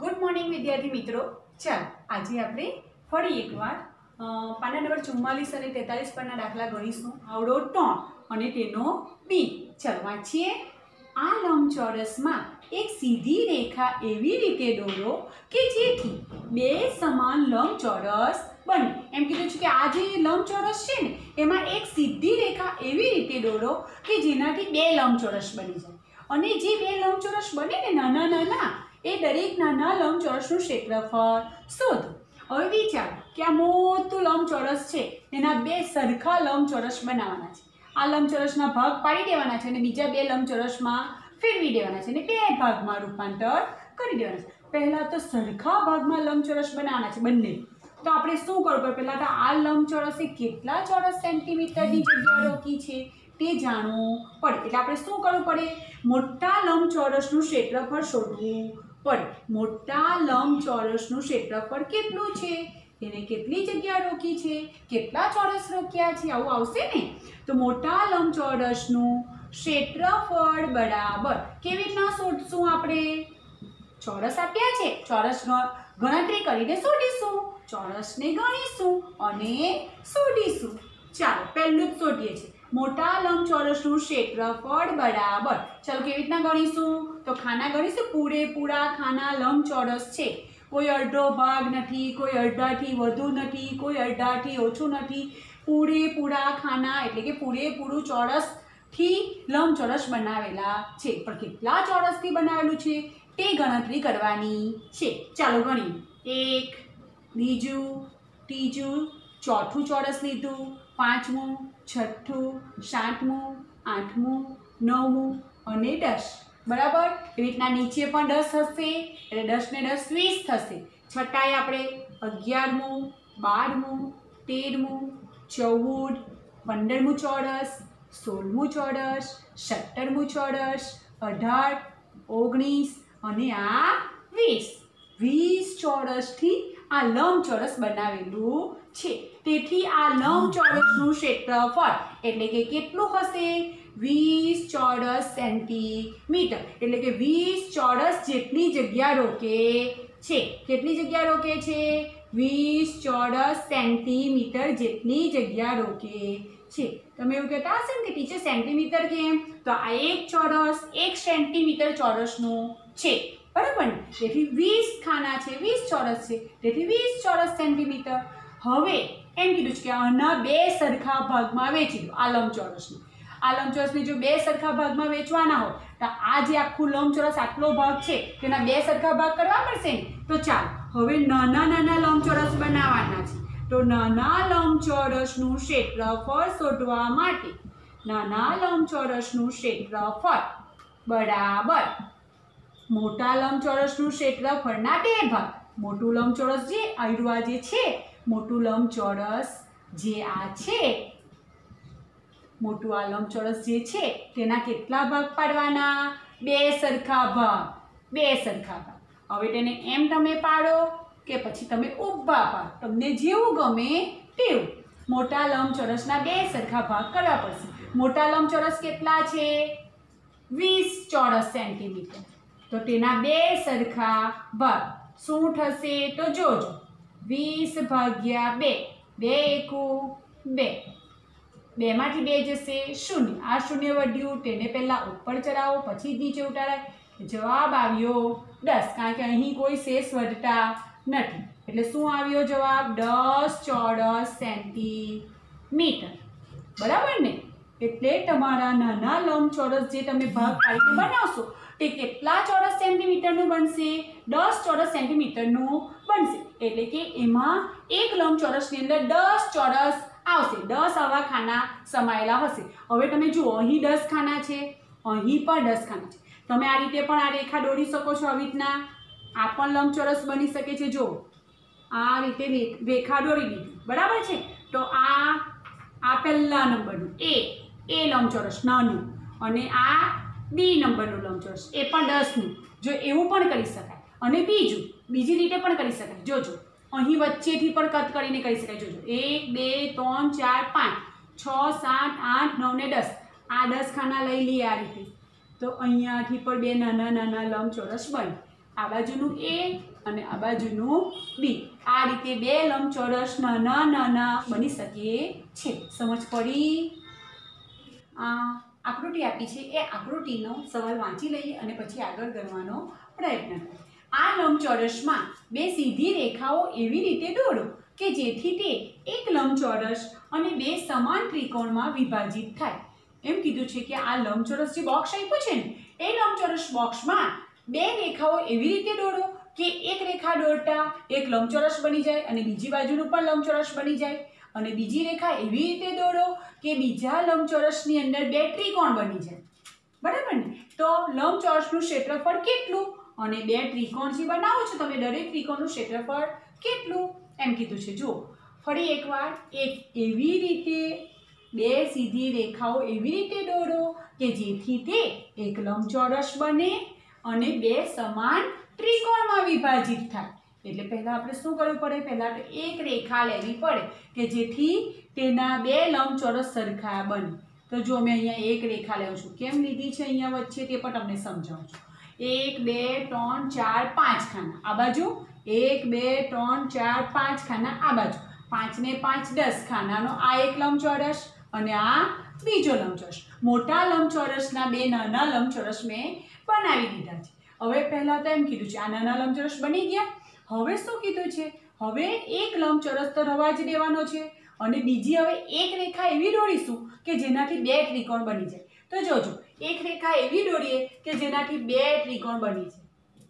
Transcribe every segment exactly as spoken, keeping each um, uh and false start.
Good morning विद्यार्थी मित्रों। चल आज આપણે ફરી એકવાર પાના નંબર ચુમ્માલીસ અને તેતાલીસ પરના દાખલા ગણીશું। આવડો ત્રણ અને તેનો બી। ચલ વાંચીએ। આ લંબચોરસમાં એક સીધી રેખા એવી રીતે દોરો કે જેથી બે સમાન લંબચોરસ બને। એમ કીધું છે કે આ જે લંબચોરસ છે ને એમાં એક સીધી રેખા એવી રીતે દોરો કે જેનાથી બે લંબચોરસ બની જાય। અને જે બે લંબચોરસ બને ને નાના નાના એ દરેક નાના લંબચોરસનું ક્ષેત્રફળ શોધો। હવે વિચાર કે આ મોટું લંબચોરસ છે એના બે સરખા લંબચોરસ બનાવવાના છે। આ લંબચોરસના ભાગ પાડી દેવાના છે અને બીજા બે લંબચોરસમાં ફેરવી દેવાના છે અને બે ભાગમાં રૂપાંતર કરી દેવાના છે। પહેલા તો સરખા ભાગમાં લંબચોરસ બનાવવાના છે બંને। તો આપણે શું કરવું પડે? પહેલા તો આ લંબચોરસે કેટલા ચોરસ સેન્ટીમીટરની જગ્યા રોકી છે તે જાણવું પડે। એટલે આપણે શું કરવું પડે? મોટા લંબચોરસનું ક્ષેત્રફળ શોધવું પડે। મોટા લંબચોરસનું ક્ષેત્રફળ કેટલું છે, એને કેટલી જગ્યા રોકી છે, કેટલા ચોરસ રોક્યા છે, આવું આવશે ને। તો મોટા લંબચોરસનું ક્ષેત્રફળ બરાબર કેવી રીતના શોધશું આપણે? ચોરસ આપ્યા છે, ચોરસ ગણતરી કરીને શોધીશું, ચોરસને ગણીશું અને શોધીશું। ચાલો પહેલું જ શોધીએ છીએ। મોટા લંબચોરસનું ક્ષેત્રફળ બરાબર, ચાલો કેવી રીતના ગણીશું? તો ખાના ગણીશું। પૂરેપૂરા ખાના લંબચોરસ છે, કોઈ અડધો ભાગ નથી, કોઈ અડધાથી વધુ નથી, કોઈ અડધાથી ઓછું નથી। પૂરેપૂરા ખાના એટલે કે પૂરેપૂરું ચોરસથી લંબચોરસ બનાવેલા છે। પણ કેટલા ચોરસથી બનાવેલું છે તે ગણતરી કરવાની છે। ચાલો ગણીએ। એક, બીજું, ત્રીજું, ચોથું ચોરસ લીધું, પાંચમું, છઠ્ઠું, સાતમું, આઠમું, નવમું અને દસ। બરાબર। એવી રીતના નીચે પણ દસ હશે એટલે દસ ને દસ વીસ થશે। છઠ્ઠાએ આપણે અગિયારમું, બારમું, તેરમું, ચૌદ, પંદરમું ચોરસ, સોળમું ચોરસ, સત્તરમું ચોરસ, અઢાર, ઓગણીસ અને આ વીસ। વીસ ચોરસથી આ લંબચોરસ બનાવેલું છે। તેથી આ લંબચોરસનું ક્ષેત્રફળ એટલે કે કેટલું હશે? વીસ ચોરસ સેન્ટીમીટર। એટલે કે વીસ ચોરસ જેટલી જગ્યા રોકે છે। કેટલી જગ્યા રોકે છે? વીસ ચોરસ સેન્ટીમીટર જેટલી જગ્યા રોકે છે। તમે એવું કહેતા હશે ને કે ટીચર સેન્ટીમીટર કેમ? તો આ એક ચોરસ એક સેન્ટીમીટર ચોરસનું છે, બરાબર ને? તેથી વીસ ખાના છે, વીસ ચોરસ છે, તેથી વીસ ચોરસ સેન્ટીમીટર। હવે એમ કીધું છે કે આના બે સરખા ભાગમાં વહેંચી દો આ લંબચોરસને। આ લંબચોરસને જો બે સરખા ભાગમાં વહેંચવાના હોય તો આ જે આખું લંબચોરસ આટલો ભાગ છે તેના બે સરખા ભાગ કરવા પડશે ને। તો ચાલો હવે નાના નાના લંબચોરસ બનાવવાના છે। તો નાના લંબચોરસનું ક્ષેત્રફળ શોધવા માટે નાના લંબચોરસનું ક્ષેત્રફળ બરાબર મોટા લંબચોરસનું ક્ષેત્રફળના બે ભાગ। મોટું લંબચોરસ જે આયરુઆ જે છે, મોટું લંબચોરસ જે આ છે, મોટું આ લંબચોરસ જે છે તેના કેટલા ભાગ પાડવાના? બે સરખા ભાગ, બે સરખા ભાગ। હવે તેને એમ તમે પાડો કે પછી તમે ઊભા પાડો, તમને જેવું ગમે તેવું। મોટા લંબચોરસના બે સરખા ભાગ કરવા પડશે। મોટા લંબચોરસ કેટલા છે? વીસ ચોરસ સેન્ટીમીટર। તો તેના બે સરખા ભાગ શું થશે? તો જોજો, વીસ ભાગ્યા બે, બે એકુ બે, બેમાંથી બે જશે શૂન્ય। આ શૂન્ય વધ્યું તેને પહેલાં ઉપર ચડાવો પછી નીચે ઉતારાય। જવાબ આવ્યો દસ, કારણ કે અહીં કોઈ શેષ વધતા નથી એટલે શું આવ્યો જવાબ? દસ ચોરસ સેન્ટીમીટર। બરાબર ને? એટલે તમારા નાના લંબચોરસ જે તમે ભાગ પાડીને બનાવશો તે કેટલા ચોરસ સેન્ટીમીટરનું બનશે? દસ ચોરસ સેન્ટીમીટરનું બનશે। એટલે કે એમાં એક લંબચોરસની અંદર દસ ચોરસ આવશે, દસ આવા ખાના સમાયેલા હશે। હવે તમે જુઓ, અહીં દસ ખાના છે, અહીં પણ દસ ખાના છે। તમે આ રીતે પણ આ રેખા દોરી શકો છો। આવી રીતના આ પણ લંબચોરસ બની શકે છે। જો આ રીતે રેખા દોરી દીધી, બરાબર છે? તો આ આ પહેલા નંબરનું એ એ લંબચોરસ નાનું અને આ બી નંબરનું લંબચોરસ એ પણ દસનું। જો એવું પણ કરી શકાય। અને બીજું બીજી રીતે પણ કરી શકાય। જોજો અહીં વચ્ચેથી પણ કટ કરીને કરી શકાય। જોજો એક, બે, ત્રણ, ચાર, પાંચ, છ, સાત, આઠ, નવ ને દસ। આ દસ ખાના લઈ લઈએ આ રીતે। તો અહીંયાથી પણ બે નાના નાના લંબચોરસ બને। આ બાજુનું એ અને આ બાજુનું બી. આ રીતે બે લંબચોરસ નાના નાના બની શકે છે. સમજ પડી? આ આકૃતિ આપી છે એ આકૃતિનો સવાલ વાંચી લઈએ અને પછી આગળ કરવાનો પ્રયત્ન કરીએ. આ લંબચોરસમાં બે સીધી રેખાઓ એવી રીતે દોરો કે જેથી તે એક લંબચોરસ અને બે સમાન ત્રિકોણમાં વિભાજિત થાય. એમ કીધું છે કે આ લંબચોરસ જે બોક્સ આપ્યું છે ને એ લંબચોરસ બોક્સમાં બે રેખાઓ એવી રીતે દોરો કે એક રેખા દોરતા એક લંબચોરસ બની જાય અને બીજી બાજુનું પણ લંબચોરસ બની જાય, અને બીજી રેખા એવી રીતે દોરો કે બીજા લંબચોરસની અંદર બે ત્રિકોણ બની જાય. બરાબર ને? તો લંબચોરસનું ક્ષેત્રફળ કેટલું અને બે ત્રિકોણ જે બનાવો છો તમે દરેક ત્રિકોણનું ક્ષેત્રફળ કેટલું એમ કીધું છે. જુઓ ફરી એકવાર, એક એવી રીતે બે સીધી રેખાઓ એવી રીતે દોરો કે જેથી તે એક લંબચોરસ બને અને બે સમાન ત્રિકોણમાં વિભાજિત થાય. એટલે પહેલા આપણે શું કરવું પડે? પહેલા તો એક રેખા લેવી પડે કે જેથી તેના બે લંબચોરસ સરખા બને. તો જો મેં અહીંયા એક રેખા લઉં છું. કેમ લીધી છે અહીંયા વચ્ચે તે પણ તમને સમજાવું છું. એક બે ત્રણ ચાર પાંચ ખાના આ બાજુ, એક બે ત્રણ ચાર પાંચ ખાના આ બાજુ, પાંચ ને પાંચ દસ ખાનાનો આ એક લંબચોરસ અને આ બીજો લંબચોરસ. મોટા લંબચોરસના બે નાના લંબચોરસ મેં બનાવી દીધા છે. હવે પહેલા તો એમ કીધું છે આ નાના લંબચોરસ બની ગયા. હવે શું કીધું છે? હવે એક લંબચોરસ તો રવા જ દેવાનો છે અને બીજી હવે એક રેખા એવી દોરીશું કે જેનાથી બે ત્રિકોણ બની જાય. તો જોજો એક રેખા એવી દોરીએ કે જેનાથી બે ત્રિકોણ બની જાય.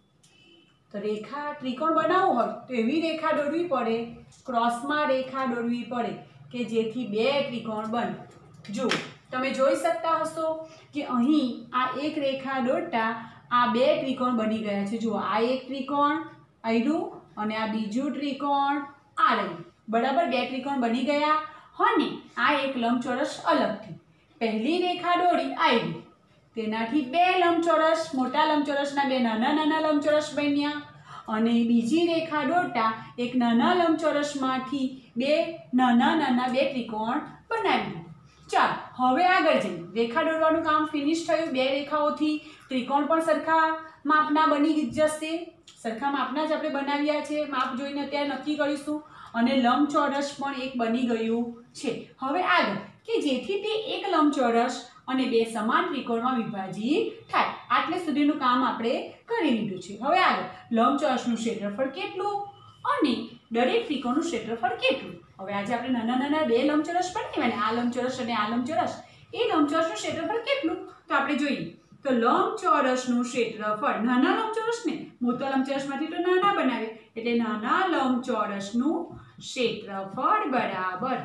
તો રેખા ત્રિકોણ બનાવવું હોય તો એવી રેખા દોરવી પડે, ક્રોસમાં રેખા દોરવી પડે કે જેથી બે ત્રિકોણ બને. જુઓ તમે જોઈ શકતા હશો કે અહીં આ એક રેખા દોરતા આ બે ત્રિકોણ બની ગયા છે. જુઓ આ એક ત્રિકોણ આવ્યું અને આ બીજું ત્રિકોણ આ રહ્યું. બરાબર, બે ત્રિકોણ બની ગયા. અને આ એક લંબચોરસ અલગથી પહેલી રેખા દોરી આવી તેનાથી બે લંબચોરસ, મોટા લંબચોરસના બે નાના નાના લંબચોરસ બન્યા અને બીજી રેખા દોરતા એક નાના લંબચોરસમાંથી બે નાના નાના બે ત્રિકોણ બનાવી. ચાલો હવે આગળ જઈએ. રેખા દોરવાનું કામ ફિનિશ થયું. બે રેખાઓથી ત્રિકોણ પણ સરખા માપના બની જશે. સરખા માપના જ આપણે બનાવ્યા છે. માપ જોઈને અત્યારે નક્કી કરીશું. અને લંબચોરસ પણ એક બની ગયું છે. હવે આગળ કે જેથી તે એક લંબચોરસ અને બે સમાન ત્રિકોણમાં વિભાજિત થાય. આટલે સુધીનું કામ આપણે કરી લીધું છે. હવે આગળ લંબચોરસનું ક્ષેત્રફળ કેટલું અને દરેક ત્રિકોણનું ક્ષેત્રફળ કેટલું. હવે આજે આપણે નાના નાના બે લંબચોરસ બનાવ્યા ને, આ લંબચોરસ અને આ લંબચોરસ, એ લંબચોરસનું ક્ષેત્રફળ કેટલું તો આપણે જોઈએ. તો લંબચોરસનું ક્ષેત્રફળ, નાના લંબચોરસને મોટા લંબચોરસમાંથી તો નાના બનાવે એટલે નાના લંબચોરસનું ક્ષેત્રફળ બરાબર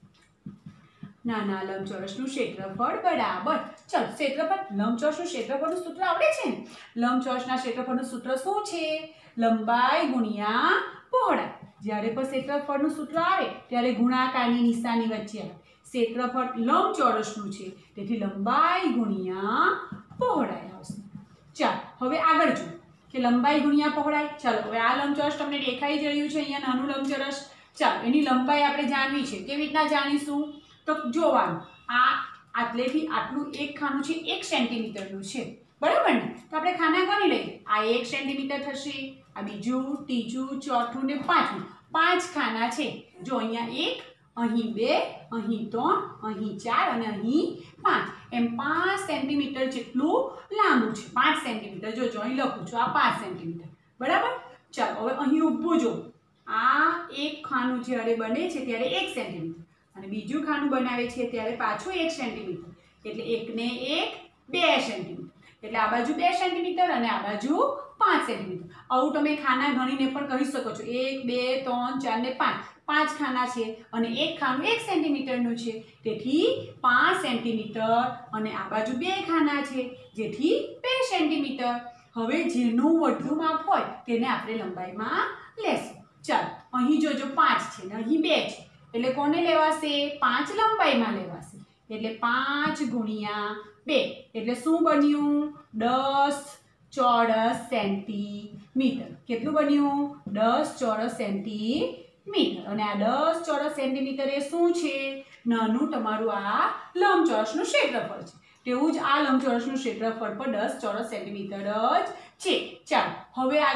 નાના લંબચોરસનું ક્ષેત્રફળ બરાબર. ચલો ક્ષેત્રફળ, લંબચોરસનું ક્ષેત્રફળનું સૂત્ર આવડે છે ને? લંબચોરસના ક્ષેત્રફળનું સૂત્ર શું છે? લંબાઈ ગુણ્યા પહોળાઈ. જ્યારે પણ ક્ષેત્રફળનું સૂત્ર આવે ત્યારે ગુણાકારની નિશાની વચ્ચે આવે. ક્ષેત્રફળ લંબચોરસનું છે તેથી લંબાઈ ગુણ્યા પહોળાઈ આવશે. ચાલો હવે આગળ જુઓ કે લંબાઈ ગુણ્યા પહોળાઈ. ચાલો હવે આ લંબચોરસ તમને દેખાઈ જ રહ્યું છે અહીંયા નાનું લંબચોરસ. ચાલો એની લંબાઈ આપણે જાણવી છે. કેવી રીતના જાણીશું? તો જોવાનું, આ આટલેથી આટલું એક ખાનું છે એક સેન્ટીમીટરનું છે. બરાબર ને? તો આપણે ખાના ગણી લઈએ. આ એક સેન્ટીમીટર થશે, આ બીજું, ત્રીજું, ચોથું ને પાંચમું. પાંચ ખાના છે. જો અહીંયા એક, અહીં બે, અહીં ત્રણ, અહીં ચાર અને અહીં પાંચ. એમ પાંચ સેન્ટીમીટર જેટલું લાંબુ છે. પાંચ સેન્ટીમીટર જો જો અહીં લખું છું, આ પાંચ સેન્ટીમીટર. બરાબર. ચાલો હવે અહીં ઊભું જો. આ એક ખાનું જ્યારે બને છે ત્યારે એક સેન્ટીમીટર અને બીજું ખાનું બનાવે છે ત્યારે પાછું એક સેન્ટીમીટર. એટલે એકને એક બે સેન્ટીમીટર. એટલે આ બાજુ બે સેન્ટીમીટર અને આ બાજુ પાંચ સેન્ટીમીટર. આવું તમે ખાના ગણીને પણ કહી શકો છો. એક બે ત્રણ ચાર ને પાંચ. પાંચ ખાના છે અને એક ખાનું એક સેન્ટીમીટરનું છે તેથી પાંચ સેન્ટીમીટર અને આ બાજુ બે ખાના છે જેથી બે સેન્ટીમીટર. હવે જેનું વધુ માપ હોય તેને આપણે લંબાઈમાં લેશું. ચાલો અહીં જોજો પાંચ છે ને અહીં બે છે એટલે કોને લેવાશે? પાંચ લંબાઈમાં લેવાશે. એટલે પાંચ ગુણ્યા બે એટલે શું બન્યું? દસ ચોરસ સેન્ટીમીટર. કેટલું બન્યું? દસ ચોરસ સેન્ટીમીટર. અને આ દસ ચોરસ સેન્ટીમીટર એ શું છે? નાનું તમારું આ લંબચોરસનું ક્ષેત્રફળ છે. તેવું જ આ લંબચોરસનું ક્ષેત્રફળ પણ દસ ચોરસ સેન્ટીમીટર જ છે. ચાલો હવે આગળ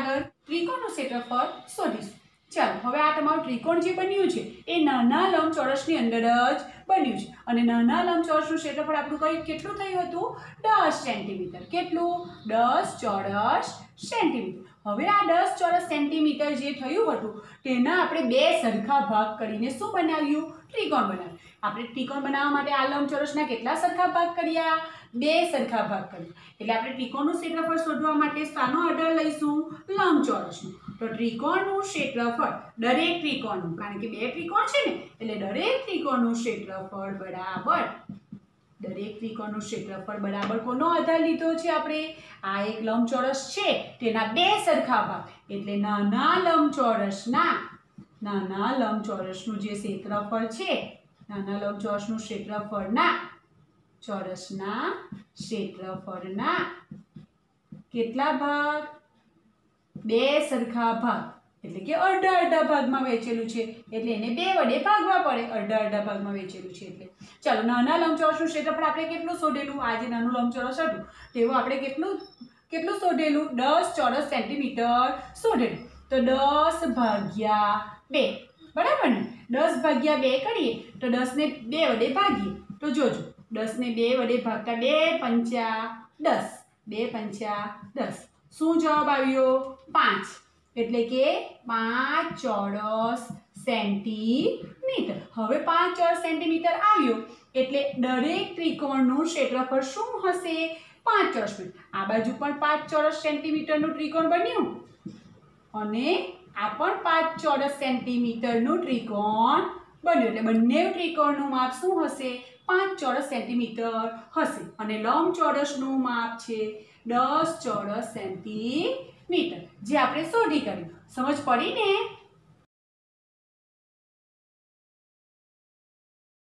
ત્રિકોણનું ક્ષેત્રફળ શોધીશું. ચાલો હવે આ તમારું ત્રિકોણ જે બન્યું છે એ નાના લંબચોરસની અંદર જ બન્યું છે અને નાના લંબચોરસનું ક્ષેત્રફળ આપણું કઈ કેટલું થયું હતું? દસ સેન્ટીમીટર. કેટલું? દસ ચોરસ સેન્ટીમીટર. હવે આ દસ ચોરસ સેન્ટીમીટર જે થયું હતું તેના આપણે બે સરખા ભાગ કરીને શું બનાવ્યું? ત્રિકોણ બનાવ્યું. આપણે ત્રિકોણ બનાવવા માટે આ લંબચોરસના કેટલા સરખા ભાગ કર્યા? બે સરખા ભાગ કર્યા. એટલે આપણે ત્રિકોણનું ક્ષેત્રફળ શોધવા માટે શાનો આધાર લઈશું? લંબચોરસનું. તો ત્રિકોણનું ક્ષેત્રફળ દરેક ત્રિકોણનું, કારણ કે બે ત્રિકોણ છે ને એટલે દરેક ત્રિકોણનું ક્ષેત્રફળ બરાબર દરેક ત્રિકોણનું ક્ષેત્રફળ બરાબર કોનો આધાર લીધો છે આપણે? આ એક લંબચોરસ છે તેના બે સરખા ભાગ એટલે નાના લંબચોરસના નાના લંબચોરસનું જે ક્ષેત્રફળ છે નાના લંબચોરસનું ક્ષેત્રફળના ચોરસના ક્ષેત્રફળના કેટલા ભાગ? બે સરખા ભાગ એટલે કે અડધા અડધા ભાગમાં વહેંચેલું છે એટલે એને બે વડે ભાગવા પડે. અડધા અડધા ભાગમાં વહેંચેલું છે એટલે ચાલો નાના લંબચોરસનું ક્ષેત્રફળ આપણે કેટલું શોધેલું? આ જે નાનું લંબચોરસ હતું તેવું આપણે કેટલું કેટલું શોધેલું? દસ ચોરસ સેન્ટીમીટર શોધેલું. તો દસ ભાગ્યા બે બરાબર ને? દસ ભાગ્યા બે કરીએ તો દસ ને બે વડે ભાગીએ તો જોજો દસ ને બે વડે ભાગતા બે પંચા દસ. બે પંચા દસ. શું જવાબ આવ્યો? પાંચ. એટલે કે પાંચ ચોરસ સેન્ટીમીટર. હવે પાંચ ચોરસ સેન્ટીમીટર આવ્યો એટલે દરેક ત્રિકોણનું ક્ષેત્રફળ શું હશે? પાંચ ચોરસ મીટર. આ બાજુ પણ પાંચ ચોરસ સેન્ટીમીટરનું ત્રિકોણ બન્યું અને આ પણ પાંચ ચોરસ સેન્ટીમીટરનું ત્રિકોણ બન્યું એટલે બંને ત્રિકોણનું માપ શું હશે? પાંચ ચોરસ સેન્ટીમીટર હશે અને લંબચોરસનું માપ છે દસ ચોરસ સેન્ટીમીટર જે આપણે શોધી કાઢ્યું. સમજ પડી ને?